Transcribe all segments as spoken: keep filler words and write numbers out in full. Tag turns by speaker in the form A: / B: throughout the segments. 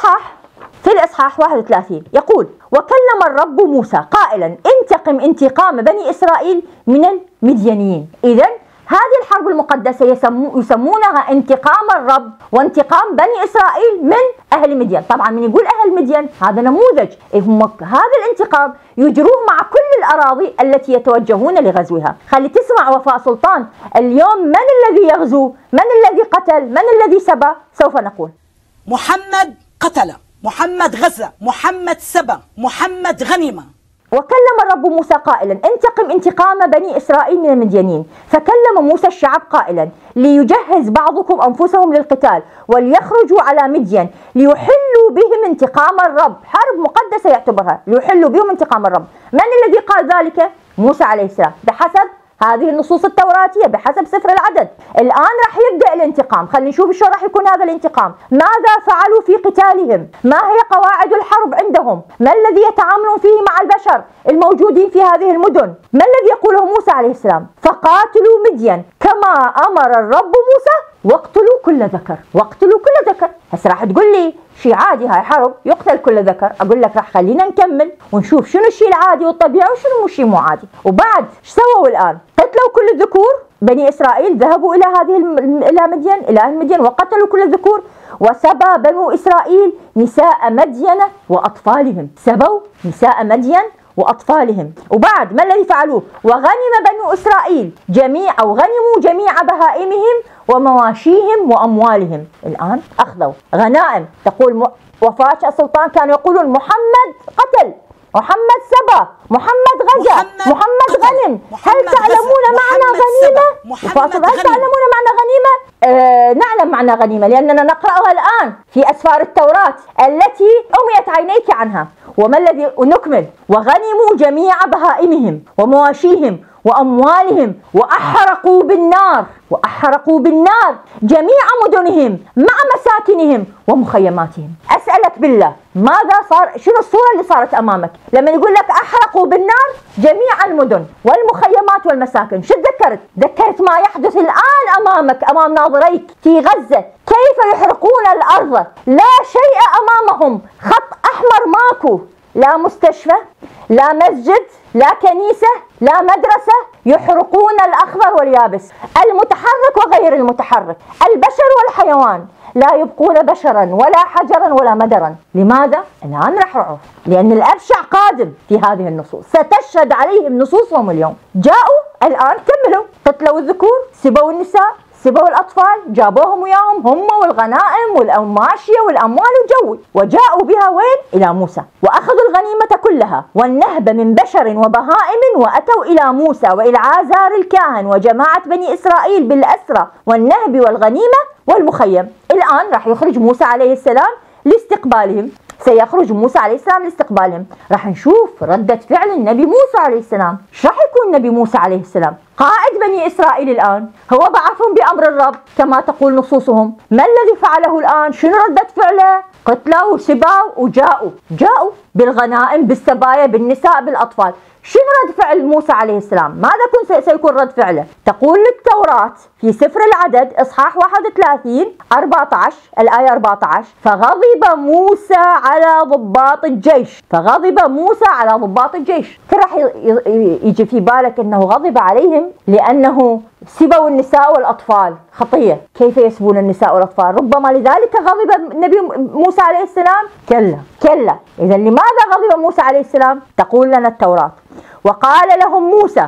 A: الإصحاح في الإصحاح واحد وثلاثين يقول: وكلم الرب موسى قائلا: انتقم انتقام بني إسرائيل من المديانيين. إذن هذه الحرب المقدسة يسمو يسمونها انتقام الرب وانتقام بني إسرائيل من أهل مدين. طبعا من يقول أهل مدين هذا نموذج، هذا الانتقام يجروه مع كل الأراضي التي يتوجهون لغزوها. خلي تسمع وفاء سلطان، اليوم من الذي يغزو؟ من الذي قتل؟ من الذي سبى؟ سوف نقول.
B: محمد قتل، محمد غزا، محمد سبى، محمد غنم.
A: وكلم الرب موسى قائلا: انتقم انتقام بني إسرائيل من المديانين. فكلم موسى الشعب قائلا: ليجهز بعضكم أنفسهم للقتال وليخرجوا على مدين ليحلوا بهم انتقام الرب. حرب مقدسة يعتبرها، ليحلوا بهم انتقام الرب. من الذي قال ذلك؟ موسى عليه السلام، بحسب هذه النصوص التوراتية، بحسب سفر العدد. الآن راح يبدأ الانتقام. خلينا نشوف شو راح يكون هذا الانتقام. ماذا فعلوا في قتالهم؟ ما هي قواعد الحرب عندهم؟ ما الذي يتعاملون فيه مع البشر الموجودين في هذه المدن؟ ما الذي يقوله موسى عليه السلام؟ فقاتلوا مدين كما أمر الرب موسى واقتلوا كل ذكر. واقتلوا كل ذكر. هسه راح تقول لي شيء عادي، هاي حرب يقتل كل ذكر. اقول لك راح خلينا نكمل ونشوف شنو الشيء العادي والطبيعي وشنو الشيء مو عادي. وبعد ايش سووا الان؟ قتلوا كل الذكور. بني اسرائيل ذهبوا الى هذه الى مدين، الى اهل مدين، وقتلوا كل الذكور. وسبى بنو اسرائيل نساء مدين واطفالهم. سبوا نساء مدين وأطفالهم. وبعد ما الذي فعلوه؟ وغنم بنو إسرائيل جميع أو غنموا جميع بهائمهم ومواشيهم وأموالهم. الآن أخذوا غنائم. تقول وفاء سلطان كانوا يقولون محمد قتل، محمد سبى، محمد غزا، محمد, محمد غنم. محمد هل تعلمون معنى غنيمة؟ وفاء سلطان هل تعلمون معنى غنيمة؟ آه نعلم معنى غنيمة لأننا نقرأها الآن في أسفار التوراة التي أميت عينيك عنها. وما الذي نكمل؟ وغنموا جميع بهائمهم ومواشيهم وأموالهم وأحرقوا بالنار وأحرقوا بالنار جميع مدنهم مع مساكنهم ومخيماتهم. أسألك بالله ماذا صار؟ شنو الصورة اللي صارت أمامك لما يقول لك أحرقوا بالنار جميع المدن والمخيمات والمساكن؟ شو تذكرت؟ ذكرت ما يحدث الآن أمامك، أمام ناظريك في غزة، كيف يحرقون الأرض، لا شيء أمامهم، خط أحمر ماكو، لا مستشفى، لا مسجد، لا كنيسة، لا مدرسة، يحرقون الأخضر واليابس، المتحرك وغير المتحرك، البشر والحيوان، لا يبقون بشرا ولا حجرا ولا مدرا. لماذا؟ الآن راح نعرف. لأن الأبشع قادم في هذه النصوص، ستشهد عليهم نصوصهم اليوم. جاءوا الآن كملوا، قتلوا الذكور، سبوا النساء، سبوا الأطفال، جابوهم وياهم هم والغنائم والماشية والأموال وجوي، وجاءوا بها وين؟ إلى موسى، وأخذوا الغنيمة كلها والنهب من بشر وبهائم، وأتوا إلى موسى وإلى عازار الكاهن وجماعة بني إسرائيل بالأسرى والنهب والغنيمة والمخيم. الآن راح يخرج موسى عليه السلام لاستقبالهم. سيخرج موسى عليه السلام لاستقبالهم. راح نشوف ردة فعل النبي موسى عليه السلام. ايش راح يكون النبي موسى عليه السلام؟ قائد بني إسرائيل الآن، هو بعثهم بأمر الرب كما تقول نصوصهم. ما الذي فعله الآن؟ شنو ردة فعله؟ قتلوا وسباوا وجاءوا، جاءوا بالغنائم، بالسبايا، بالنساء، بالأطفال. شنو رد فعل موسى عليه السلام؟ ماذا كن سيكون رد فعله؟ تقول التوراة في سفر العدد إصحاح واحد وثلاثين أربعة عشر الآية أربعة عشر: فغضب موسى على ضباط الجيش. فغضب موسى على ضباط الجيش. كل راح يجي في بالك أنه غضب عليهم لأنه سبوا النساء والأطفال، خطية. كيف يسبون النساء والأطفال؟ ربما لذلك غضب النبي موسى عليه السلام؟ كلا كلا. إذا لماذا غضب موسى عليه السلام؟ تقول لنا التوراة: وقال لهم موسى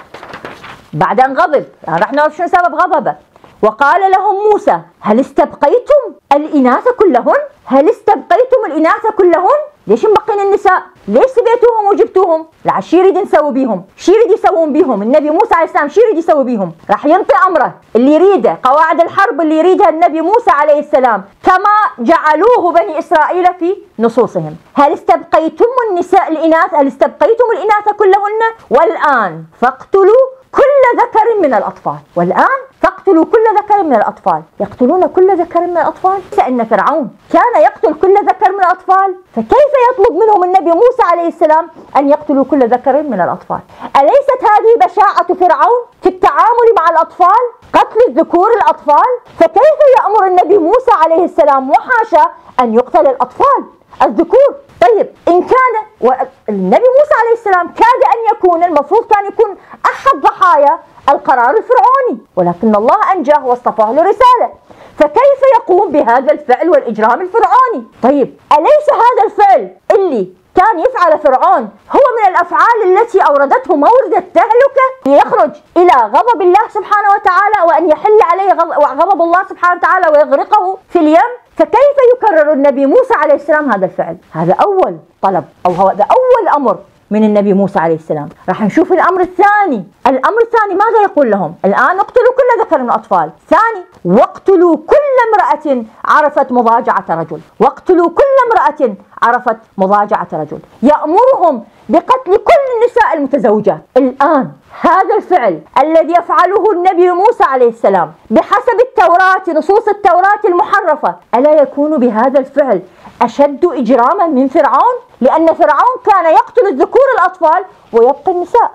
A: بعد أن غضب، يعني رح نعرف شنو سبب غضبه. وقال لهم موسى: هل استبقيتم الإناث كلهن؟ هل استبقيتم الإناث كلهن؟ ليش مبقين النساء؟ ليش سبيتوهم وجبتوهم؟ لا شو يريد نسوي بيهم؟ شو يريد يسوون بيهم؟ النبي موسى عليه السلام شو يريد يسوي بيهم؟ راح ينطي أمره اللي يريده، قواعد الحرب اللي يريدها النبي موسى عليه السلام كما جعلوه بني إسرائيل في نصوصهم. هل استبقيتم النساء الإناث؟ هل استبقيتم الإناث كلهن؟ والآن فاقتلوا كل ذكر من الأطفال. والآن فاقتلوا كل ذكر من الأطفال. يقتلون كل ذكر من الأطفال؟ لأن فرعون كان يقتل كل ذكر من الأطفال، فكيف يطلب منهم النبي موسى عليه السلام أن يقتلوا كل ذكر من الأطفال؟ أليست هذه بشاعة فرعون في التعامل مع الأطفال؟ قتل الذكور الأطفال؟ فكيف يأمر النبي موسى عليه السلام وحاشا أن يقتل الأطفال الذكور؟ طيب إن كان والنبي موسى عليه السلام كاد أن يكون، المفروض كان يكون أحد ضحايا القرار الفرعوني، ولكن الله أنجاه واصطفاه لرسالة، فكيف يقوم بهذا الفعل والإجرام الفرعوني؟ طيب أليس هذا الفعل اللي كان يفعل فرعون هو من الأفعال التي أوردته مورد التهلكة ليخرج إلى غضب الله سبحانه وتعالى وأن يحل عليه غضب الله سبحانه وتعالى ويغرقه في اليم؟ فكيف يكرر النبي موسى عليه السلام هذا الفعل؟ هذا أول طلب أو هذا أول أمر من النبي موسى عليه السلام. راح نشوف الأمر الثاني. الأمر الثاني ماذا يقول لهم؟ الآن اقتلوا كل ذكر من الأطفال. ثاني، واقتلوا كل امرأة عرفت مضاجعة رجل. واقتلوا كل امرأة عرفت مضاجعة رجل. يأمرهم بقتل كل النساء المتزوجات. الآن هذا الفعل الذي يفعله النبي موسى عليه السلام بحسب التوراة، نصوص التوراة المحرفة، ألا يكون بهذا الفعل أشد إجراما من فرعون؟ لأن فرعون كان يقتل الذكور الأطفال ويبقي النساء.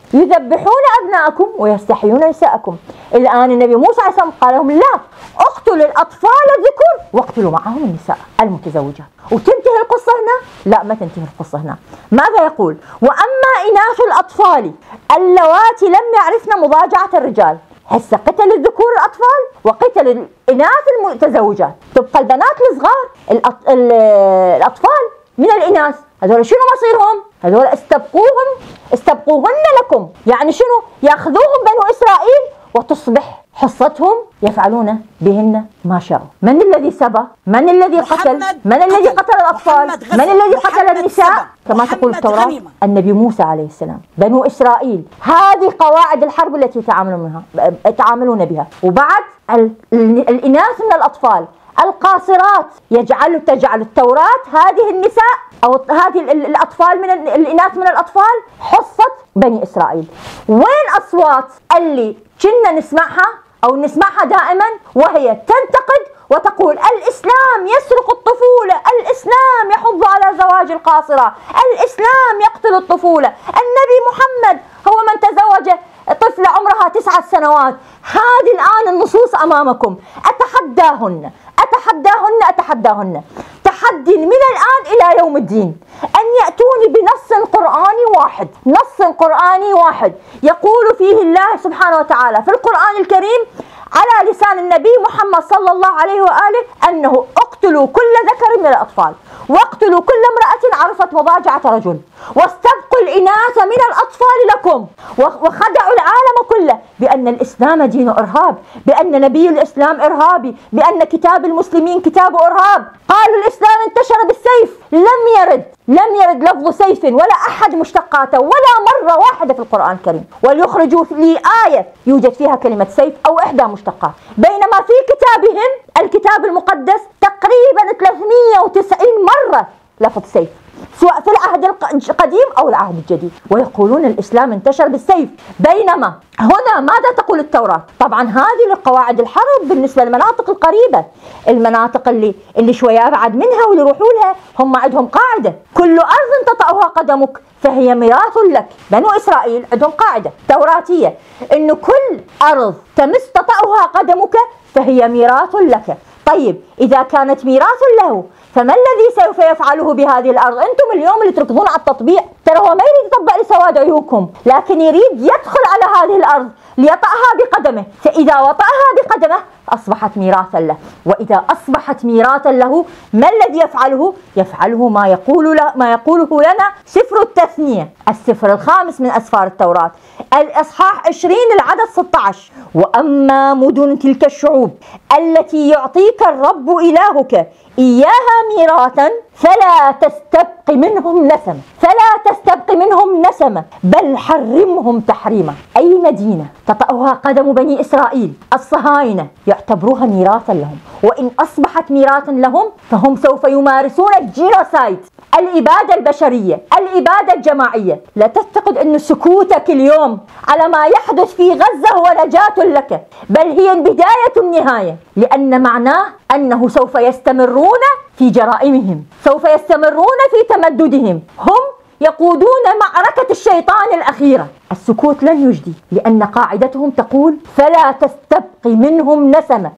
A: يذبحون أبناءكم ويستحيون نساءكم. الآن النبي موسى عليه السلام قال لهم لا، اقتلوا الأطفال الذكور واقتلوا معهم النساء المتزوجات. وتنتهي القصة هنا؟ لا، ما تنتهي القصة هنا. ماذا يقول؟ وأما إناث الأطفال اللواتي لم يعرفن مضاجعة الرجال. هسه قتل الذكور الأطفال وقتل الإناث المتزوجات، تبقى البنات الصغار الأط... الأطفال من الإناث، هذول شنو مصيرهم؟ هذول استبقوهم استبقوهن لكم، يعني شنو؟ ياخذوهم بنو إسرائيل وتصبح حصتهم يفعلون بهن ما شاءوا. من الذي سبى؟ من الذي قتل؟ من الذي قتل الأطفال؟ من الذي قتل النساء؟ كما تقول التوراة النبي موسى عليه السلام. بنو إسرائيل. هذه قواعد الحرب التي يتعاملون بها يتعاملون بها. وبعد الإناث من الأطفال القاصرات يجعل تجعل التوراة هذه النساء أو هذه الأطفال من الإناث من الأطفال حصة بني إسرائيل. وين أصوات اللي كنا نسمعها أو نسمعها دائما وهي تنتقد وتقول الإسلام يسرق الطفولة، الإسلام يحض على زواج القاصرة، الإسلام يقتل الطفولة، النبي محمد هو من تزوج طفلة عمرها تسعة سنوات. هذه الآن النصوص أمامكم، أتحداهن أتحداهن أتحداهن تحدي من الآن إلى يوم الدين أن يأتوني بنص قرآني واحد، نص قرآني واحد يقول فيه الله سبحانه وتعالى في القرآن الكريم على لسان النبي محمد صلى الله عليه وآله أنه اقتلوا كل ذكر من الأطفال واقتلوا كل امرأة عرفت مضاجعة رجل واستبقوا الإناث من الأطفال لكم، وخدعوا العالم كله بأن الإسلام دين إرهاب، بأن نبي الإسلام إرهابي، بأن كتاب المسلمين كتاب إرهاب. قالوا الإسلام انتشر بالسيف، لم يرد لم يرد لفظ سيف ولا أحد مشتقاته ولا مرة واحدة في القرآن الكريم، وليخرجوا لي آية يوجد فيها كلمة سيف أو إحدى مشتقات، بينما في كتابهم الكتاب المقدس تقريبا ثلاثمئة وتسعين مرة لفظ سيف، سواء في العهد القديم أو العهد الجديد، ويقولون الإسلام انتشر بالسيف. بينما هنا ماذا تقول التوراة؟ طبعا هذه لقواعد الحرب بالنسبة للمناطق القريبة، المناطق اللي اللي شوية أبعد منها واللي يروحوا لها هم عندهم قاعدة، كل أرض تطأها قدمك فهي ميراث لك. بنو إسرائيل عندهم قاعدة توراتية إنه كل أرض تمس تطأها قدمك فهي ميراث لك. طيب إذا كانت ميراث له فما الذي سوف يفعله بهذه الأرض؟ أنتم اليوم اللي تركضون على التطبيع، ترى هو ما يريد يطبق لسواد عيوبكم، لكن يريد يدخل على هذه الأرض ليطأها بقدمه، فإذا وطأها بقدمه أصبحت ميراثا له، وإذا أصبحت ميراثا له ما الذي يفعله؟ يفعله ما يقول له ما يقوله لنا سفر التثنية، السفر الخامس من أسفار التوراة، الإصحاح عشرين العدد ستة عشر: وأما مدن تلك الشعوب التي يعطيك الرب إلهك إياها ميراثا فلا تستبق منهم نسمة، فلا تستبق منهم نسمة، بل حرمهم تحريما. أي مدينة تطأها قدم بني إسرائيل الصهاينة يعتبروها ميراثا لهم، وإن أصبحت ميراثا لهم فهم سوف يمارسون الجينوسايد، الإبادة البشرية، الإبادة الجماعية. لا تعتقد أن سكوتك اليوم على ما يحدث في غزة هو نجاة لك، بل هي بداية النهاية، لأن معناه أنه سوف يستمرون في جرائمهم، سوف يستمرون في تمددهم، هم يقودون معركة الشيطان الأخيرة. السكوت لن يجدي، لأن قاعدتهم تقول فلا تستبق منهم نسمة.